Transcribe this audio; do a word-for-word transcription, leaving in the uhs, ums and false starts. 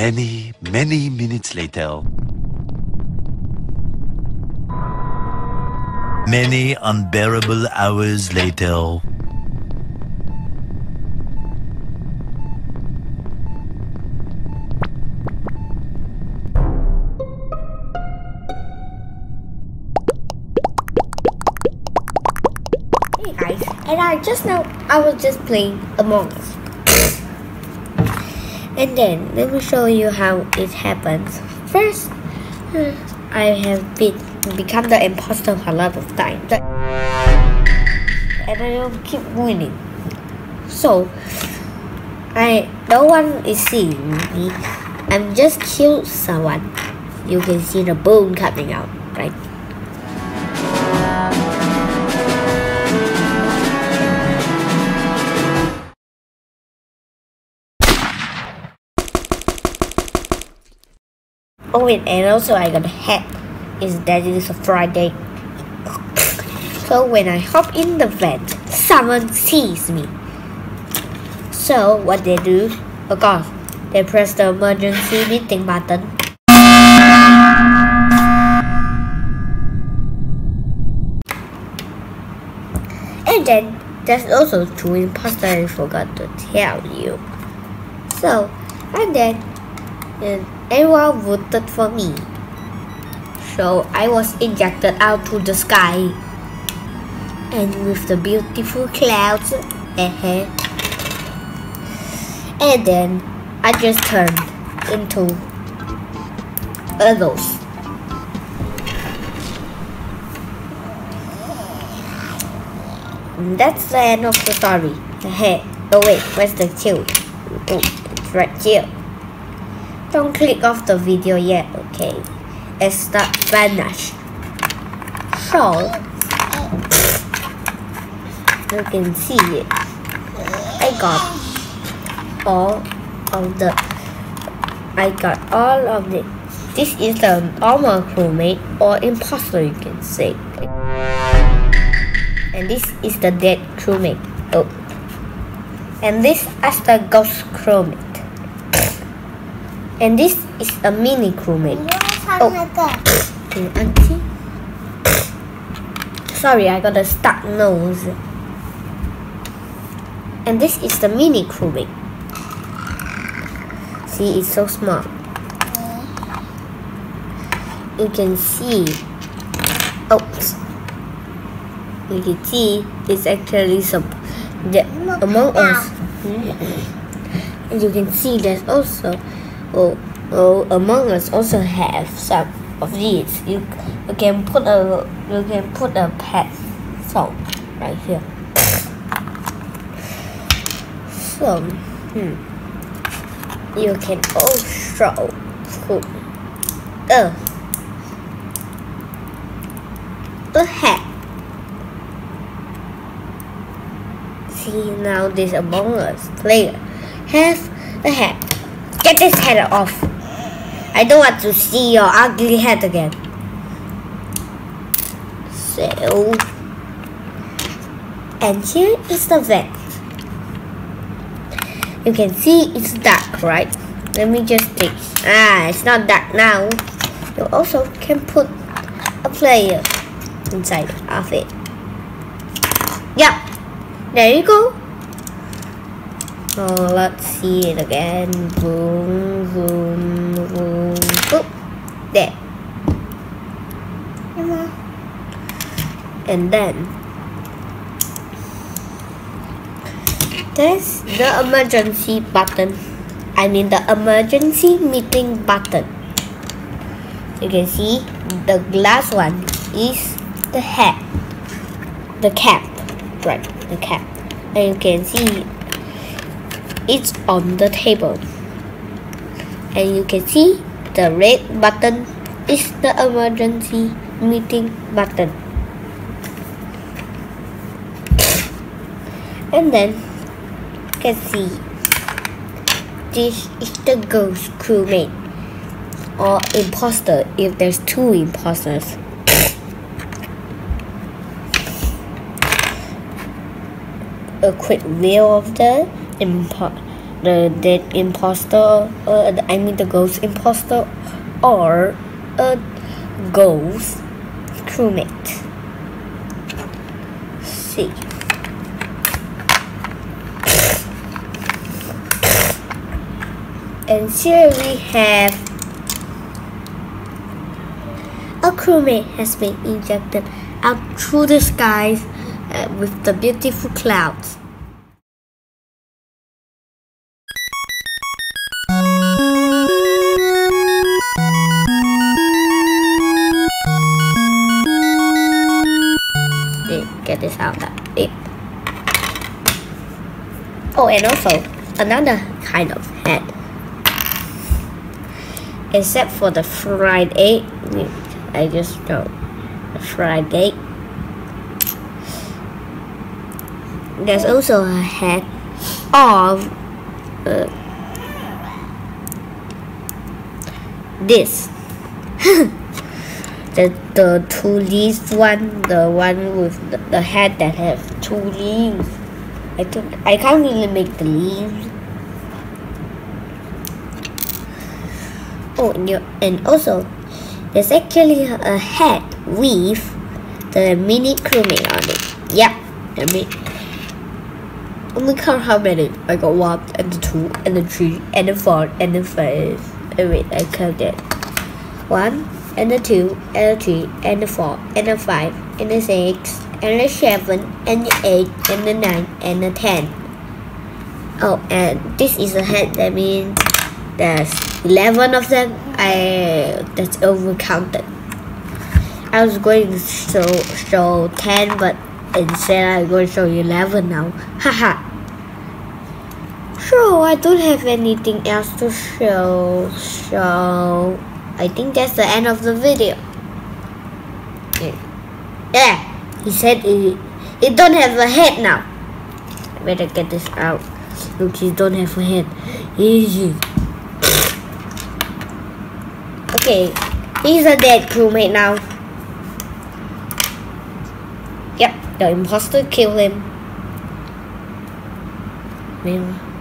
Many, many minutes later. Many unbearable hours later. Hey guys, and I just now I was just playing Among Us. And then let me show you how it happens. First, I have been become the imposter a lot of times, and I don't keep winning. So I no one is seeing me. I'm just killed someone. You can see the bone coming out, right? Oh wait, and also I got a hat. Is that it is a Friday. So when I hop in the vent, someone sees me. So what they do? Oh god, they press the emergency meeting button. And then there's also two imposters I forgot to tell you. So and then and everyone voted for me. So I was ejected out to the sky. And with the beautiful clouds ahead. And then I just turned into a ghost. And that's the end of the story. Hey, oh wait, where's the kill? Oh, it's right here. Don't click off the video yet, okay? It's start vanish. So you can see it. I got all of the I got all of the this is the normal crewmate or imposter, you can say. And this is the dead crewmate. Oh. And this is the ghost crewmate. And this is a mini crewmate. Oh. Auntie. Sorry, I got a stuck nose. And this is the mini crewmate. See, it's so small. You can see. Oops. You can see it's actually some the Among Us. And you can see there's also oh, oh Among Us also have some of these. You you can put a you can put a pet song right here. So hmm, you can also put a a hat. See, now this Among Us player has a hat. Get this head off. I don't want to see your ugly head again. So, and here is the vent. You can see it's dark, right? Let me just take. Ah, it's not dark now. You also can put a player inside of it. Yep. There you go. Oh, let's see it again. Boom, boom, boom, boom. There. And then there's the emergency button. I mean the emergency meeting button. You can see the glass one is the hat, the cap, right? The cap, and you can see it's on the table. And you can see the red button is the emergency meeting button. And then you can see this is the ghost crewmate or imposter if there's two imposters. A quick view of the impo the dead imposter, uh, I mean the ghost imposter, or a ghost crewmate. See. And here we have a crewmate has been injected out through the skies uh, with the beautiful clouds. Get this out that it. Oh, and also another kind of head. Except for the fried egg, I just know the fried egg. There's also a head of uh, this. The, the two leaves one, the one with the, the head that has two leaves. I think I can't really make the leaves. Oh, and, you, and also there's actually a head with the mini crewmate on it. Yeah, I mean, only count how many. I got one and the two and the three and the four and the five. Oh, wait, I counted one. And the two, and the three, and the four, and the five, and the six, and the seven, and the eight, and the nine, and the ten. Oh, and this is a head. That means there's eleven of them. I that's overcounted. I was going to show show ten, but instead I'm going to show you eleven now. Haha. So I don't have anything else to show. So I think that's the end of the video. Yeah, he said he, he don't have a head now. I better get this out. Look, he don't have a head. Easy. Okay, he's a dead crewmate now. Yep, the imposter killed him. Maybe.